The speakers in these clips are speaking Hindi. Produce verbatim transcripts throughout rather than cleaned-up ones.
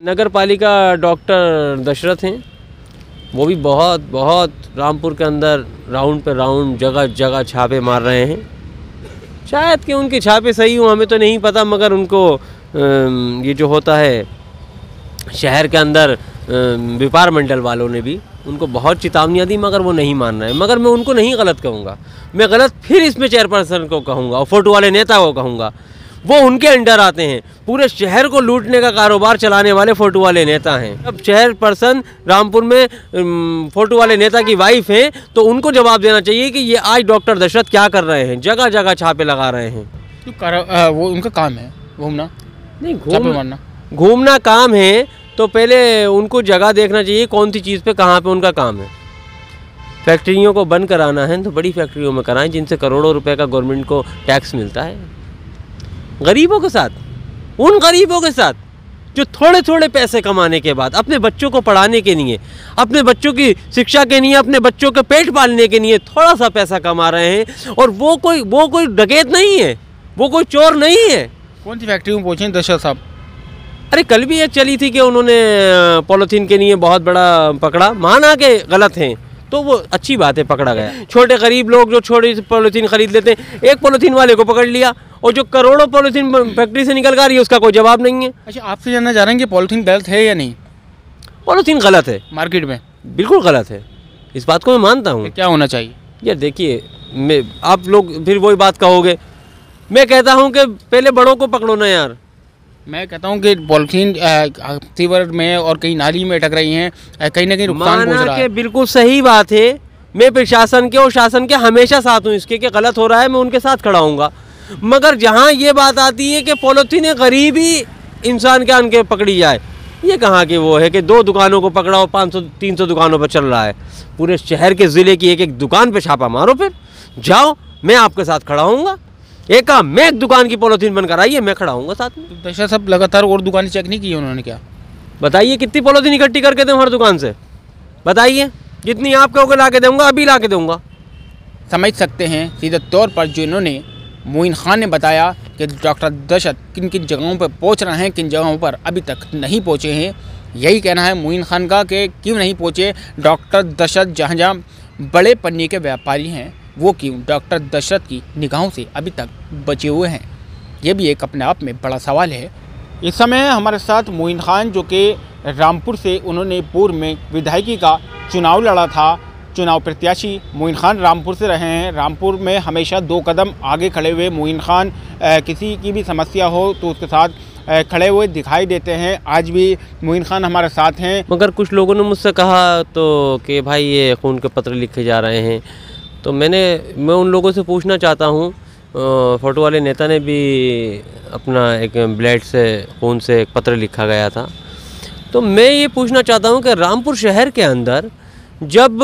नगर पालिका डॉक्टर दशरथ हैं, वो भी बहुत बहुत रामपुर के अंदर राउंड पे राउंड जगह जगह छापे मार रहे हैं। शायद कि उनके छापे सही हो, हमें तो नहीं पता, मगर उनको ये जो होता है शहर के अंदर व्यापार मंडल वालों ने भी उनको बहुत चेतावनियाँ दी, मगर वो नहीं मान रहे हैं। मगर मैं उनको नहीं गलत कहूँगा, मैं गलत फिर इसमें चेयरपर्सन को कहूँगा और फोटो वाले नेता को कहूँगा। वो उनके अंडर आते हैं, पूरे शहर को लूटने का कारोबार चलाने वाले फोटो वाले नेता हैं। अब चेयरपर्सन रामपुर में फोटो वाले नेता की वाइफ हैं, तो उनको जवाब देना चाहिए कि ये आज डॉक्टर दशरथ क्या कर रहे हैं, जगह जगह छापे लगा रहे हैं। तो वो उनका काम है घूमना, नहीं घूमना घूमना काम है, तो पहले उनको जगह देखना चाहिए कौन सी चीज़ पे कहाँ पे उनका काम है। फैक्ट्रियों को बंद कराना है तो बड़ी फैक्ट्रियों में कराएं जिनसे करोड़ों रुपए का गवर्नमेंट को टैक्स मिलता है। गरीबों के साथ, उन गरीबों के साथ जो थोड़े थोड़े पैसे कमाने के बाद अपने बच्चों को पढ़ाने के लिए, अपने बच्चों की शिक्षा के लिए, अपने बच्चों के पेट पालने के लिए थोड़ा सा पैसा कमा रहे हैं। और वो कोई वो कोई डकैत नहीं है, वो कोई चोर नहीं है। कौन सी फैक्ट्री में पहुँचे दशरथ साहब? अरे कल भी एक चली थी कि उन्होंने पॉलीथीन के लिए बहुत बड़ा पकड़ा, माना के गलत हैं तो वो अच्छी बात है, पकड़ा गया। छोटे गरीब लोग जो छोटी पॉलीथीन खरीद लेते हैं, एक पॉलीथीन वाले को पकड़ लिया, और जो करोड़ों पॉलीथीन फैक्ट्री से निकल कर रही है उसका कोई जवाब नहीं है। अच्छा, आपसे जानना चाह रहे हैं कि पॉलीथीन गलत है या नहीं? पॉलीथीन गलत है, मार्केट में बिल्कुल बिल्कुल गलत है, इस बात को मैं मानता हूँ। क्या होना चाहिए? यार देखिए, मैं आप लोग फिर वही बात कहोगे, मैं कहता हूँ कि पहले बड़ों को पकड़ो ना यार। मैं कहता हूँ कि पॉलीथीन सीवर में और कहीं नाली में अटक रही हैं, कहीं ना कहीं नुकसान पहुँच रहा है। बिल्कुल सही बात है, मैं प्रशासन के और शासन के हमेशा साथ हूँ इसके कि गलत हो रहा है, मैं उनके साथ खड़ा हूँगा। मगर जहाँ ये बात आती है कि पॉलीथीन गरीब ही इंसान के आन के पकड़ी जाए, ये कहाँ की वो है कि दो दुकानों को पकड़ाओ, पाँच सौ तीन सौ दुकानों पर चल रहा है। पूरे शहर के ज़िले की एक एक दुकान पर छापा मारो, फिर जाओ, मैं आपके साथ खड़ा हूँगा। एक काम, मैं एक दुकान की पॉलीथीन बनकर आई है, मैं खड़ा हूँगा साथ में। तो दशरथ साहब लगातार और दुकानें चेक नहीं की उन्होंने? क्या बताइए कितनी पॉलीथीन इकट्ठी करके दूँ हर दुकान से? बताइए, जितनी आप कहोगे ला के दूँगा, अभी ला के दूँगा। समझ सकते हैं सीधे तौर पर जो इन्होंने मोइन खान ने बताया कि डॉक्टर दशरथ किन किन जगहों पर पहुंच रहे हैं, किन जगहों पर अभी तक नहीं पहुंचे हैं। यही कहना है मोइन खान का कि क्यों नहीं पहुंचे डॉक्टर दशरथ, जहां जहां बड़े पन्ने के व्यापारी हैं वो क्यों डॉक्टर दशरथ की निगाहों से अभी तक बचे हुए हैं। ये भी एक अपने आप में बड़ा सवाल है। इस समय हमारे साथ मोइन खान, जो कि रामपुर से उन्होंने पूर्व में विधायकी का चुनाव लड़ा था, चुनाव प्रत्याशी मोइन खान रामपुर से रहे हैं। रामपुर में हमेशा दो कदम आगे खड़े हुए मोइन खान किसी की भी समस्या हो तो उसके साथ खड़े हुए दिखाई देते हैं। आज भी मोइन खान हमारे साथ हैं। मगर कुछ लोगों ने मुझसे कहा तो कि भाई ये खून के पत्र लिखे जा रहे हैं, तो मैंने मैं उन लोगों से पूछना चाहता हूँ, फोटो वाले नेता ने भी अपना एक ब्लेड से खून से एक पत्र लिखा गया था, तो मैं ये पूछना चाहता हूँ कि रामपुर शहर के अंदर जब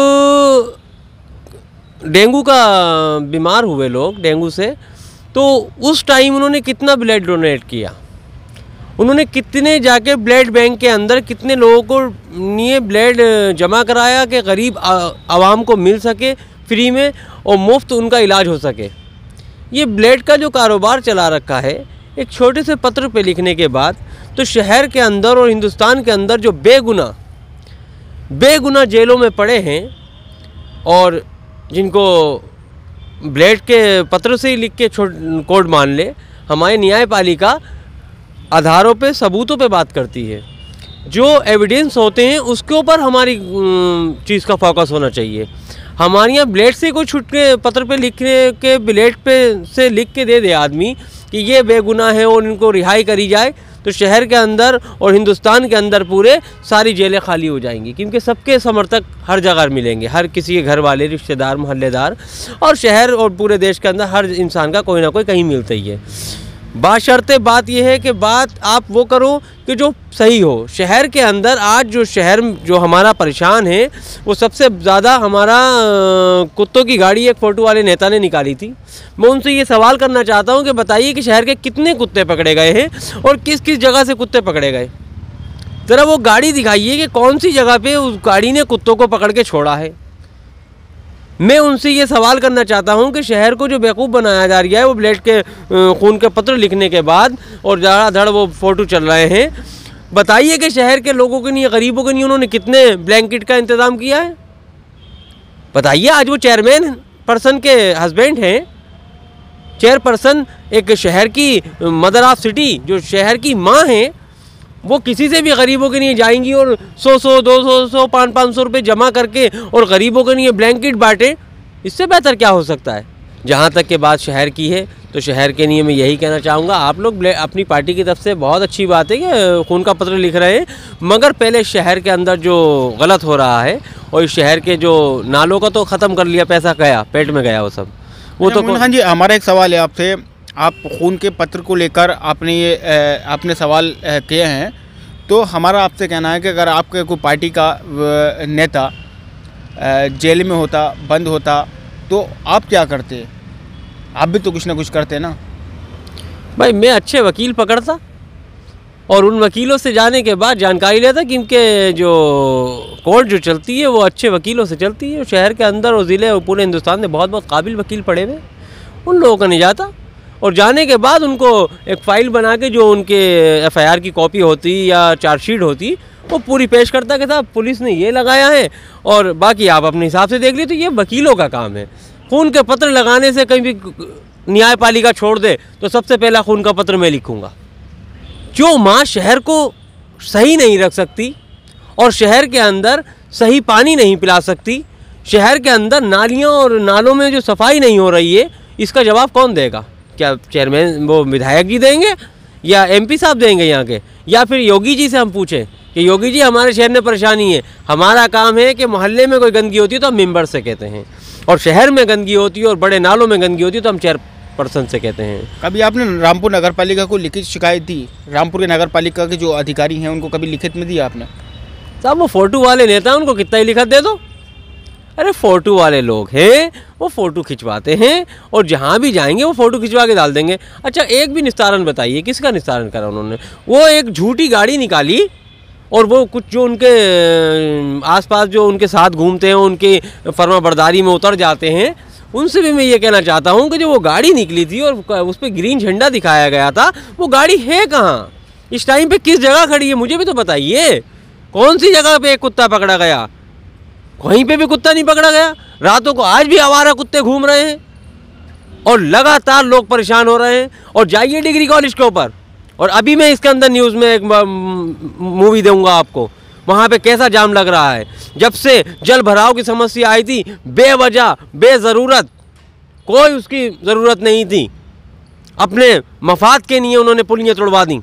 डेंगू का बीमार हुए लोग डेंगू से, तो उस टाइम उन्होंने कितना ब्लड डोनेट किया, उन्होंने कितने जाके ब्लड बैंक के अंदर कितने लोगों को लिए ब्लड जमा कराया कि गरीब आवाम को मिल सके फ्री में और मुफ्त उनका इलाज हो सके। ये ब्लड का जो कारोबार चला रखा है एक छोटे से पत्र पे लिखने के बाद, तो शहर के अंदर और हिंदुस्तान के अंदर जो बेगुनाह बेगुनाह जेलों में पड़े हैं और जिनको ब्लेड के पत्र से ही लिख के कोर्ट मान ले, हमारी न्यायपालिका आधारों पे सबूतों पे बात करती है। जो एविडेंस होते हैं उसके ऊपर हमारी चीज़ का फोकस होना चाहिए। हमारे यहाँ ब्लेड से कोई छुट के पत्र पे लिखने के ब्लेड पे से लिख के दे दे आदमी कि ये बेगुनाह है और इनको रिहाई करी जाए, तो शहर के अंदर और हिंदुस्तान के अंदर पूरे सारी जेलें खाली हो जाएंगी, क्योंकि सबके समर्थक हर जगह मिलेंगे, हर किसी के घर वाले, रिश्तेदार, मोहल्लेदार, और शहर और पूरे देश के अंदर हर इंसान का कोई ना कोई कहीं मिलता ही है। बाशर्ते बात यह है कि बात आप वो करो कि जो सही हो। शहर के अंदर आज जो शहर जो हमारा परेशान है वो सबसे ज़्यादा हमारा कुत्तों की गाड़ी एक फ़ोटो वाले नेता ने निकाली थी। मैं उनसे ये सवाल करना चाहता हूँ कि बताइए कि शहर के कितने कुत्ते पकड़े गए हैं और किस किस जगह से कुत्ते पकड़े गए। ज़रा वो गाड़ी दिखाइए कि कौन सी जगह पे उस गाड़ी ने कुत्तों को पकड़ के छोड़ा है। मैं उनसे ये सवाल करना चाहता हूं कि शहर को जो बेवकूफ़ बनाया जा रहा है वो ब्लेड के खून के पत्र लिखने के बाद और धड़ाधड़ वो फ़ोटो चल रहे हैं, बताइए कि शहर के लोगों के लिए, गरीबों के लिए उन्होंने कितने ब्लैंकेट का इंतज़ाम किया है, बताइए। आज वो चेयरमैन पर्सन के हस्बैंड हैं, चेयरपर्सन एक शहर की मदर ऑफ सिटी, जो शहर की माँ हैं, वो किसी से भी गरीबों के लिए जाएंगी और सौ सौ दो सौ सौ पाँच पाँच सौ रुपये जमा करके और गरीबों के लिए ब्लैंकेट बांटे। इससे बेहतर क्या हो सकता है। जहाँ तक के बात शहर की है, तो शहर के लिए मैं यही कहना चाहूँगा, आप लोग अपनी पार्टी की तरफ से बहुत अच्छी बात है कि खून का पत्र लिख रहे हैं, मगर पहले शहर के अंदर जो गलत हो रहा है और इस शहर के जो नालों का तो ख़त्म कर लिया, पैसा गया पेट में गया वो सब, वो तो। हाँ जी, हमारा एक सवाल है आपसे, आप खून के पत्र को लेकर आपने ये आपने सवाल किए हैं, तो हमारा आपसे कहना है कि अगर आपके कोई पार्टी का नेता जेल में होता, बंद होता, तो आप क्या करते? आप भी तो कुछ ना कुछ करते ना भाई। मैं अच्छे वकील पकड़ता और उन वकीलों से जाने के बाद जानकारी लेता कि इनके जो कोर्ट जो चलती है वो अच्छे वकीलों से चलती है। शहर के अंदर और ज़िले और पूरे हिंदुस्तान में बहुत बहुत काबिल वकील पड़े हुए, उन लोगों का नहीं जाता और जाने के बाद उनको एक फ़ाइल बना के जो उनके एफ आई आर की कॉपी होती या चार्जशीट होती वो पूरी पेश करता कि साहब पुलिस ने ये लगाया है और बाकी आप अपने हिसाब से देख लीजिए। तो ये वकीलों का काम है। खून के पत्र लगाने से कहीं भी न्यायपालिका छोड़ दे तो सबसे पहला खून का पत्र मैं लिखूँगा। जो माँ शहर को सही नहीं रख सकती और शहर के अंदर सही पानी नहीं पिला सकती, शहर के अंदर नालियों और नालों में जो सफाई नहीं हो रही है, इसका जवाब कौन देगा? क्या चेयरमैन वो विधायक जी देंगे या एमपी साहब देंगे यहाँ के, या फिर योगी जी से हम पूछें कि योगी जी हमारे शहर में परेशानी है? हमारा काम है कि मोहल्ले में कोई गंदगी होती है तो हम मेंबर से कहते हैं, और शहर में गंदगी होती है और बड़े नालों में गंदगी होती है तो हम चेयर पर्सन से कहते हैं। कभी आपने रामपुर नगर पालिका को लिखित शिकायत दी? रामपुर के नगर पालिका के जो अधिकारी हैं उनको कभी लिखित में दिया आपने? साहब वो फोटो वाले नेता हैं, उनको कितना ही लिखत दे दो। अरे फ़ोटो वाले लोग हैं, वो फ़ोटो खिंचवाते हैं और जहाँ भी जाएंगे वो फ़ोटो खिंचवा के डाल देंगे। अच्छा एक भी निस्तारण बताइए, किसका निस्तारण करा उन्होंने? वो एक झूठी गाड़ी निकाली और वो कुछ जो उनके आसपास जो उनके साथ घूमते हैं, उनके फर्मा बरदारी में उतर जाते हैं, उनसे भी मैं ये कहना चाहता हूँ कि जो वो गाड़ी निकली थी और उस पर ग्रीन झंडा दिखाया गया था, वो गाड़ी है कहाँ? इस टाइम पे किस जगह खड़ी है मुझे भी तो बताइए। कौन सी जगह पे एक कुत्ता पकड़ा गया? कहीं पे भी कुत्ता नहीं पकड़ा गया। रातों को आज भी आवारा कुत्ते घूम रहे हैं और लगातार लोग परेशान हो रहे हैं। और जाइए डिग्री कॉलेज के ऊपर, और अभी मैं इसके अंदर न्यूज़ में एक मूवी दूंगा आपको, वहाँ पे कैसा जाम लग रहा है। जब से जल भराव की समस्या आई थी, बेवजह बेज़रूरत, कोई उसकी ज़रूरत नहीं थी, अपने मफाद के लिए उन्होंने पुलियाँ तोड़वा दी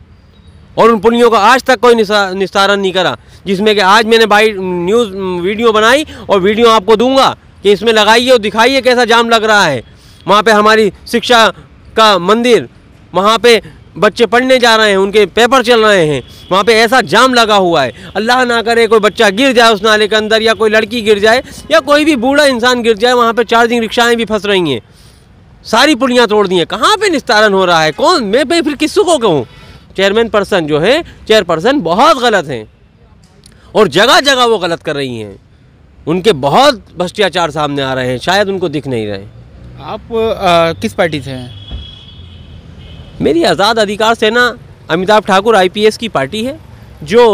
और उन पुलियों का आज तक कोई निस्तारण नहीं करा। जिसमें कि आज मैंने भाई न्यूज़ वीडियो बनाई और वीडियो आपको दूंगा कि इसमें लगाइए और दिखाइए कैसा जाम लग रहा है। वहाँ पे हमारी शिक्षा का मंदिर, वहाँ पे बच्चे पढ़ने जा रहे हैं, उनके पेपर चल रहे हैं, वहाँ पे ऐसा जाम लगा हुआ है। अल्लाह ना करे कोई बच्चा गिर जाए उस नाले के अंदर, या कोई लड़की गिर जाए, या कोई भी बूढ़ा इंसान गिर जाए। वहाँ पे चार्जिंग रिक्शाएँ भी फंस रही हैं, सारी पुलियाँ तोड़ दी हैं। कहाँ पे निस्तारण हो रहा है? कौन, मैं पे फिर किसको को कहूँ? चेयरमैन पर्सन जो है, चेयरपर्सन बहुत गलत हैं और जगह जगह वो गलत कर रही हैं। उनके बहुत भ्रष्टाचार सामने आ रहे हैं, शायद उनको दिख नहीं रहे। आप आ, किस पार्टी से हैं? मेरी Azad Adhikar Sena Amitabh Thakur I P S की पार्टी है, जो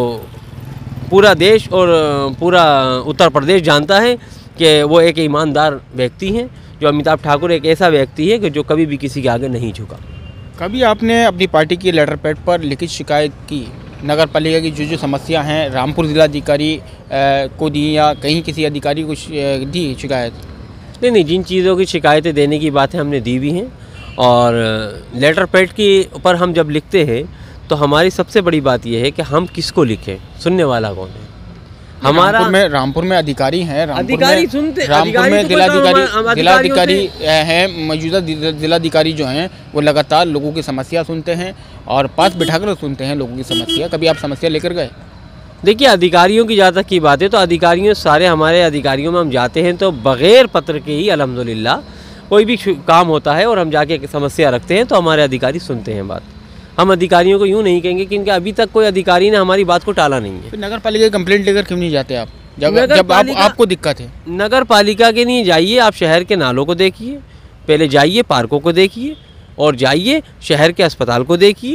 पूरा देश और पूरा उत्तर प्रदेश जानता है कि वो एक ईमानदार व्यक्ति हैं। जो अमिताभ ठाकुर एक ऐसा व्यक्ति है कि जो कभी भी किसी के आगे नहीं झुका। कभी आपने अपनी पार्टी की लेटर पैड पर लिखित शिकायत की? नगर पालिका की जो जो समस्या हैं रामपुर जिलाधिकारी को दी या कहीं किसी अधिकारी को दी शिकायत? नहीं नहीं, जिन चीज़ों की शिकायतें देने की बातें हमने दी भी हैं, और लेटर पैड के ऊपर हम जब लिखते हैं तो हमारी सबसे बड़ी बात यह है कि हम किसको लिखें, सुनने वाला कौन है। हमारा रामपुर में रामपुर में अधिकारी हैं, अधिकारी सुनते, रामपुर में जिलाधिकारी जिलाधिकारी हैं, मौजूदा जिलाधिकारी जो हैं वो लगातार लोगों की समस्या सुनते हैं और पास बिठाकर सुनते हैं लोगों की समस्या। कभी आप समस्या लेकर गए? देखिए, अधिकारियों की जहाँ तक की बात है तो अधिकारियों सारे हमारे अधिकारियों में हम जाते हैं तो बग़ैर पत्र के ही अल्हम्दुलिल्लाह कोई भी काम होता है और हम जाके समस्या रखते हैं तो हमारे अधिकारी सुनते हैं बात। हम अधिकारियों को यूँ नहीं कहेंगे क्योंकि अभी तक कोई अधिकारी ने हमारी बात को टाला नहीं है। फिर नगर पालिका की कंप्लेंट लेकर क्यों नहीं जाते आप, जब जब आप, आपको दिक्कत है? नगर पालिका के नहीं जाइए, आप शहर के नालों को देखिए, पहले जाइए पार्कों को देखिए और जाइए शहर के अस्पताल को देखिए,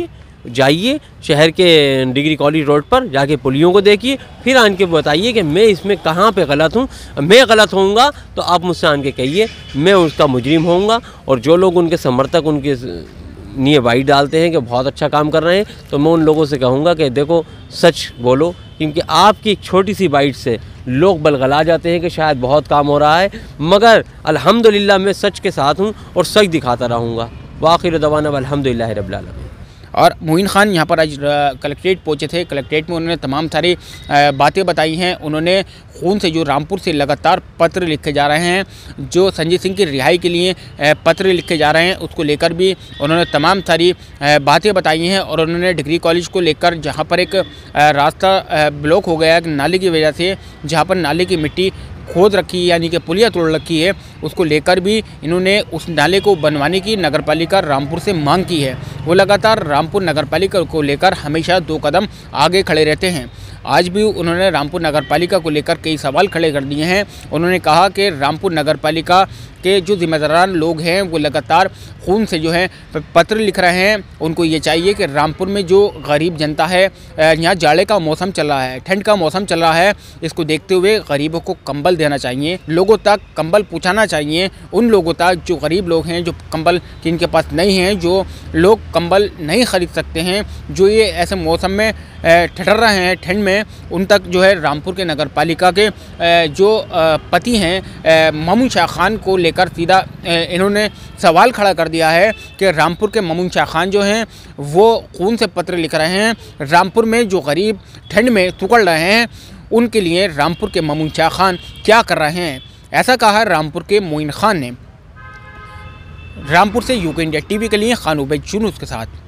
जाइए शहर के डिग्री कॉलेज रोड पर जाके पुलियों को देखिए, फिर आन के बताइए कि मैं इसमें कहाँ पे गलत हूँ। मैं गलत होऊंगा तो आप मुझसे आन के कहिए, मैं उसका मुजरिम होऊंगा। और जो लोग उनके समर्थक उनके लिए बाइट डालते हैं कि बहुत अच्छा काम कर रहे हैं, तो मैं उन लोगों से कहूँगा कि देखो सच बोलो, क्योंकि आपकी एक छोटी सी बाइट से लोग बलगला जाते हैं कि शायद बहुत काम हो रहा है, मगर अल्हम्दुलिल्लाह मैं सच के साथ हूँ और सच दिखाता रहूँगा। वाखिर दवाना अल्हम्दुलिल्लाह रब्बिल आलमीन। और मोइन खान यहाँ पर आज कलेक्ट्रेट पहुँचे थे। कलेक्ट्रेट में उन्होंने तमाम सारी बातें बताई हैं। उन्होंने खून से जो रामपुर से लगातार पत्र लिखे जा रहे हैं, जो संजय सिंह की रिहाई के लिए पत्र लिखे जा रहे हैं, उसको लेकर भी उन्होंने तमाम सारी बातें बताई हैं। और उन्होंने डिग्री कॉलेज को लेकर जहाँ पर एक रास्ता ब्लॉक हो गया नाले की वजह से, जहाँ पर नाले की मिट्टी खोद रखी है यानी कि पुलिया तोड़ रखी है, उसको लेकर भी इन्होंने उस नाले को बनवाने की नगरपालिका रामपुर से मांग की है। वो लगातार रामपुर नगरपालिका को लेकर हमेशा दो कदम आगे खड़े रहते हैं। आज भी उन्होंने रामपुर नगरपालिका को लेकर कई सवाल खड़े कर दिए हैं। उन्होंने कहा कि रामपुर नगरपालिका के जो जिम्मेदारान लोग हैं वो लगातार खून से जो है पत्र लिख रहे हैं। उनको ये चाहिए कि रामपुर में जो गरीब जनता है, यहाँ जाड़े का मौसम चल रहा है, ठंड का मौसम चल रहा है, इसको देखते हुए गरीबों को कंबल देना चाहिए, लोगों तक कंबल पहुँचाना चाहिए। उन लोगों तक जो गरीब लोग हैं, जो कंबल जिनके पास नहीं हैं, जो लोग कंबल नहीं खरीद सकते हैं, जो ये ऐसे मौसम में ठहर रहे हैं ठंड में, उन तक जो है रामपुर के नगरपालिका के जो पति हैं मामून शाह खान को लेकर सीधा इन्होंने सवाल खड़ा कर दिया है कि रामपुर के मामून शाह खान जो हैं वो खून से पत्र लिख रहे हैं। रामपुर में जो गरीब ठंड में सुकड़ रहे हैं उनके लिए रामपुर के मामून शाह खान क्या कर रहे हैं, ऐसा कहा रामपुर के मोइन खान ने। रामपुर से यूके इंडिया टीवी के लिए खान उबैद यूनुस के साथ।